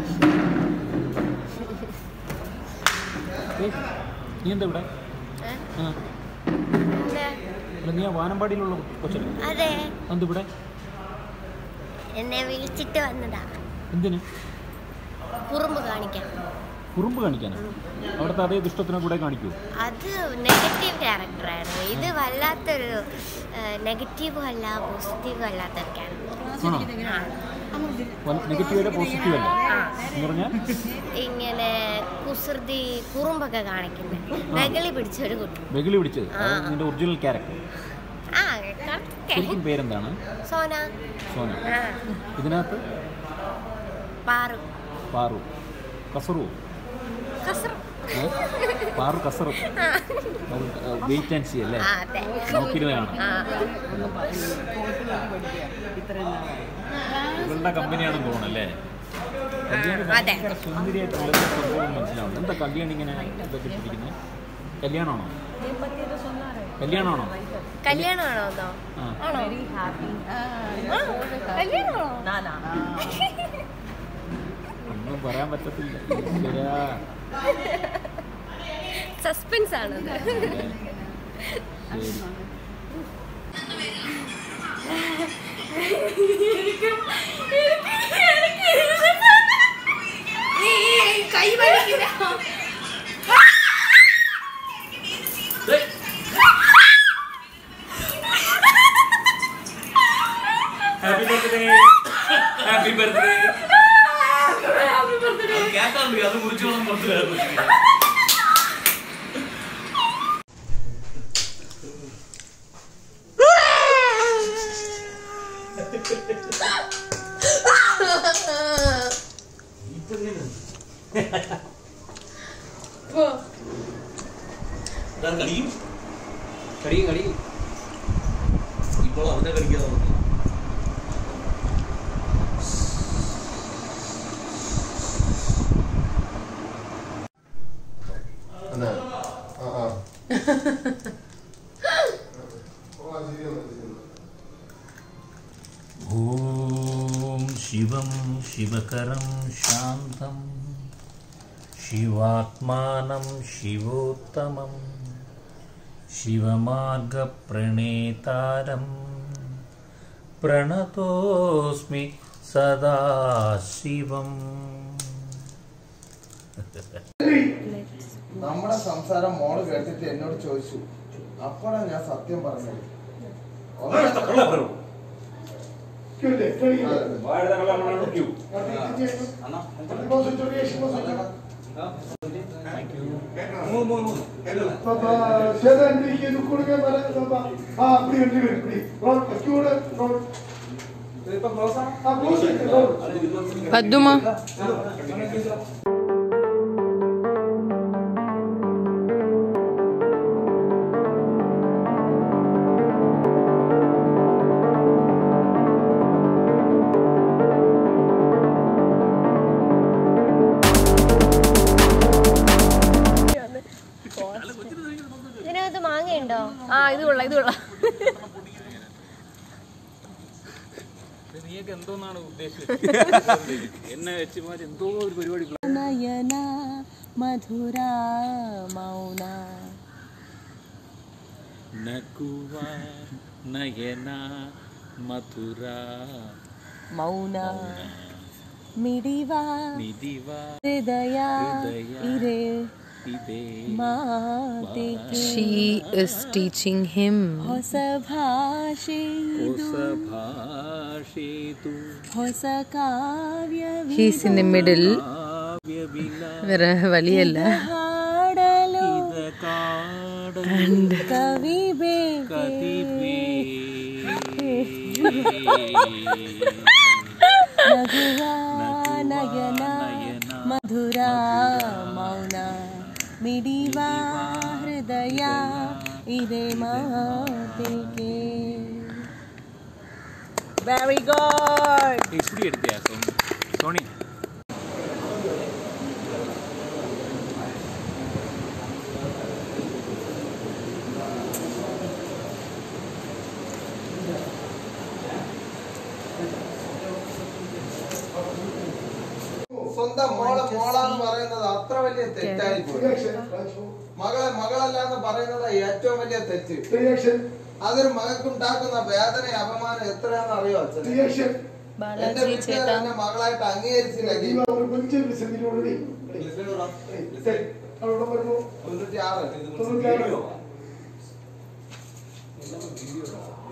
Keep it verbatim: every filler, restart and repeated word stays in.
നീ എന്താ ഇവിടെ? നീ വാനമ്പാടിയിലുള്ള കൊച്ചല്ലേ? അതെ. എന്തിവിടെ? എന്നെ വിളിച്ചിട്ട് വന്നതാ. എന്തിന്? കുറുമ്പ് കാണിക്കാൻ. കുറുമ്പ് കാണിക്കാനോ? അവിടുത്തെ അതേ ദുഷ്ടത്തിനെ കൂടെ കാണിക്കൂ? അത് നെഗറ്റീവ് ക്യാരക്ടറായിരുന്നു. ഇത് വല്ലാത്തൊരു നെഗറ്റീവും അല്ല പോസിറ്റീവും അല്ലാത്തൊരു ക്യാരക്ടർ. നെഗറ്റീവ് പോസിറ്റീവ് അല്ല എന്ന് പറഞ്ഞാൽ ഇങ്ങനെ കുസൃതി കുറുമ്പൊക്കെ കാണിക്കുന്നത്. വെകിളി പിടിച്ചൊരു കുട്ടി. വെകിളി പിടിച്ചത് നിന്റെ ഒറിജിനൽ ക്യാരക്ടർ. ശരിക്കും പേരെന്താണ്? സോന. സോന. ഇതിനകത്ത് പാറു. പാറു കസറു. പാറു കസറു. വെയിറ്റ് ആൻഡ് സീ അല്ലേ? നോക്കിയിരുന്നതാണ്. ഇവളുടെ കമ്പനിയാണെന്ന് തോന്നുന്നല്ലേ? സുന്ദരിയായിട്ടുള്ള സംഭവം മനസ്സിലാവുന്നു. എന്താ കല്യാണം ഇങ്ങനെ ഇതൊക്കെ ഇട്ടിരിക്കുന്നത്? കല്യാണമാണോ? കല്യാണമാണോ? കല്യാണമാണോ? ഒന്നും പറയാൻ പറ്റത്തില്ല. സസ്പെൻസ് ആണത്. കൈ വലിക്കില്ല. Happy birthday. Happy birthday. കേട്ടാണ്ട് അത് കുറിച്ചോളം പുറത്തു. കടിയും കടിയും കടിയും ഇപ്പോൾ അവനെ കടിക്കാതെ നോക്കി. ഓം ശിവം ശിവകരം ശാന്തം ശിവാത്മാനം ശിവോത്തമം ശിവമാർഗപ്രണേതാരം പ്രണതോസ്മി സദാശിവം. നമ്മുടെ സംസാരം മോള് കേട്ടിട്ട് എന്നോട് ചോദിച്ചു. അപ്പോഴാണ് ഞാൻ സത്യം പറഞ്ഞത്. പദ്മ ഇതിനകത്ത് മാങ്ങയുണ്ടോ? ആ ഇത് കൊള്ളാം ഇത് കൊള്ളാം. നീയൊക്കെ എന്തോന്നാണ് ഉദ്ദേശിച്ചത്? എന്നെ വെച്ചുമാരി എന്തോ ഒരു പരിപാടി. നയന മധുര മൗന നകുവ നയന മധുര മൗന മിടിവ മിദിവ ഹൃദയ ഇരേ. She is teaching him. He's in the middle. വേറെ വഴിയല്ല. And മധുര മൗന മിടിവാ ഹൃദയ ഇരേ മാതേ. Very good. हिस्ट्री എടുത്തിയാ സോണി? സ്വന്തം മോളെ മോളാന്ന് പറയുന്നത് അത്ര വലിയ തെറ്റായി പോയി. മകളെ മകളല്ല എന്ന് പറയുന്നത് ഏറ്റവും വലിയ തെറ്റ്. അതൊരു മകൾക്കുണ്ടാക്കുന്ന വേദന അപമാനം എത്രയാണെന്ന് അറിയോ അച്ഛൻ? എന്റെ വീട്ടുകാർ എന്നെ മകളായിട്ട് അംഗീകരിച്ചില്ലെങ്കിൽ തൊണ്ണൂറ്റി ആറ്